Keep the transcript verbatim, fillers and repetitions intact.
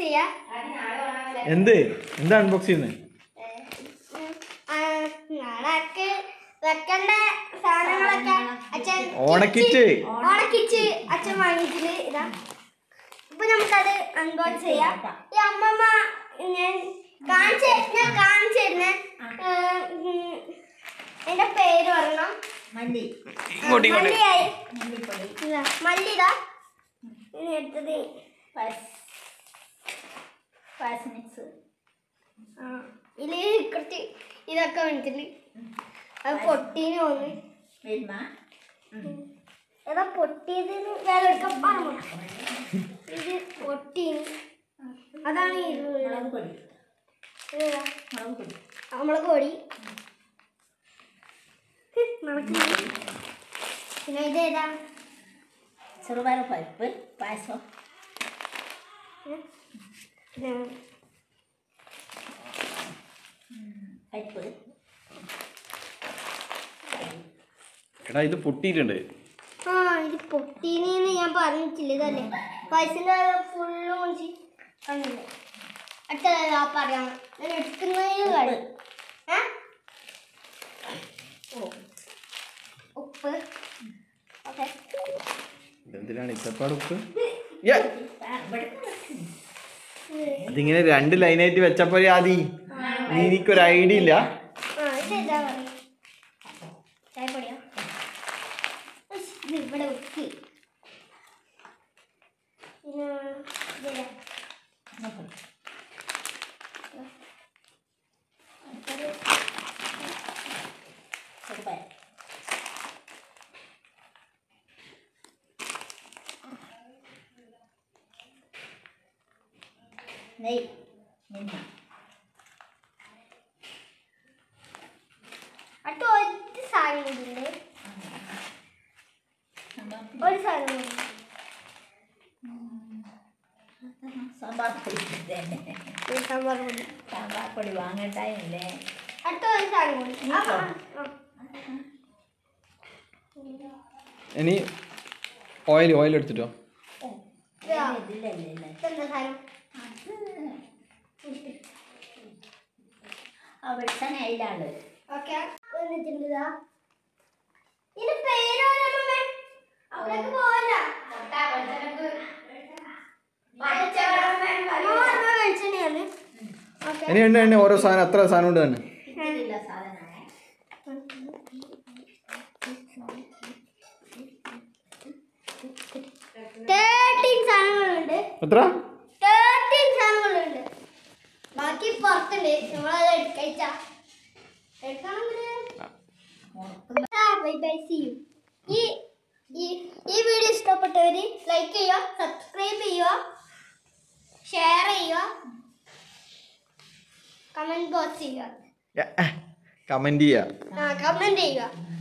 ചെയ്യാ. എന്ത് എന്താ അൺബോക്സ് ചെയ്യുന്നത്? നാളെ വെക്കേണ്ട സാധനങ്ങളൊക്കെ അച്ഛൻ ഓണക്കിറ്റ് ഓണക്കിറ്റ് അച്ഛൻ വാങ്ങിച്ചിട്ട് ഇതാ. ഇപ്പൊ നമുക്കത് അൺബോക്സ് ചെയ്യാം. ഈ അമ്മമ്മ ഞാൻ കാണിച്ചു ഞാൻ കാണിച്ചു തരുന്ന എന്റെ പേര് പറയണം. മല്ലി മല്ലിയായി മല്ലിതാ ഇനി എടുത്തത് ഇതില് കുറച്ച് ഇതൊക്കെ വേണ്ടിട്ടുണ്ട്. അത് പൊട്ടീന് തോന്നി ഏതാ പൊട്ടിയത് വേറെ എടുക്കാൻ പറഞ്ഞു. ഇത് പൊട്ടീന് അതാണ് മുളക് പൊടി. പിന്നെ ഇതേതാ ചെറുപയർ പരിപ്പ് പായസം. പരിപ്പ് എടാ ഇത് പൊട്ടിയിട്ടുണ്ട്. ആ ഇത് പൊട്ടീനെന്ന് ഞാൻ പറഞ്ഞിട്ടില്ല. ഇതല്ലേ പൈസന്റെ ഫുള്ള് മുറിച്ച് കണ്ടില്ലേ. അടുത്ത പറയാം ഞാൻ എടുക്കുന്നതിന് കാര്യം ഉപ്പ്. ഓക്കെ എന്തിനാണ് ഇത്തപ്പാട് ഉപ്പ്? ഇതിങ്ങനെ രണ്ട് ലൈനായിട്ട് വെച്ചപ്പോ ആദ്യം എനിക്കൊരു ഐഡിയ ഇല്ല. ചായപ്പൊടിയോ ഇവിടെ ഉപ്പി പിന്നെ നെയ് മിന്ന അടുത്ത ഒരു സാധനം കൂടിയുണ്ട്. ഒരു സാധനം കൂടി സാമ്പാർ പൊടി. സാമ്പാർ പൊടി സാമ്പാർ പൊടി വാങ്ങട്ടായില്ലേ. അടുത്ത ഒരു സാധനം കൂടി. ഇനി ഓയിൽ ഓയിൽ എടുത്തിട്ടോ. എന്താ സാധനം വെളിച്ചെണ്ണ അതിലാണ്. ഓക്കെ വന്നിട്ടുണ്ട്. ഇതിന്റെ പേര് അവിടേക്ക് പോവല്ല. വെളിച്ചെണ്ണയാണ്. ഇനി ഉണ്ട് ഉണ്ട് ഓരോ സാധനം എത്ര സാധനം ഉണ്ട് തന്നെ. തേർട്ടീൻ സാധനങ്ങളുണ്ട്. എത്ര? തേർട്ടീൻ സാധനങ്ങളുണ്ട്. ബാക്കി പുറത്തുണ്ട്. നമ്മളത് എടുക്കച്ചാ ഈ ഈ വീഡിയോ ഇഷ്ടപ്പെട്ടവര് ലൈക്ക് ചെയ്യുക, സബ്സ്ക്രൈബ് ചെയ്യുക, ഷെയർ ചെയ്യുക, കമന്റ് ബോക്സ് ചെയ്യുക, കമന്റ് ചെയ്യുക കമന്റ് ചെയ്യുക.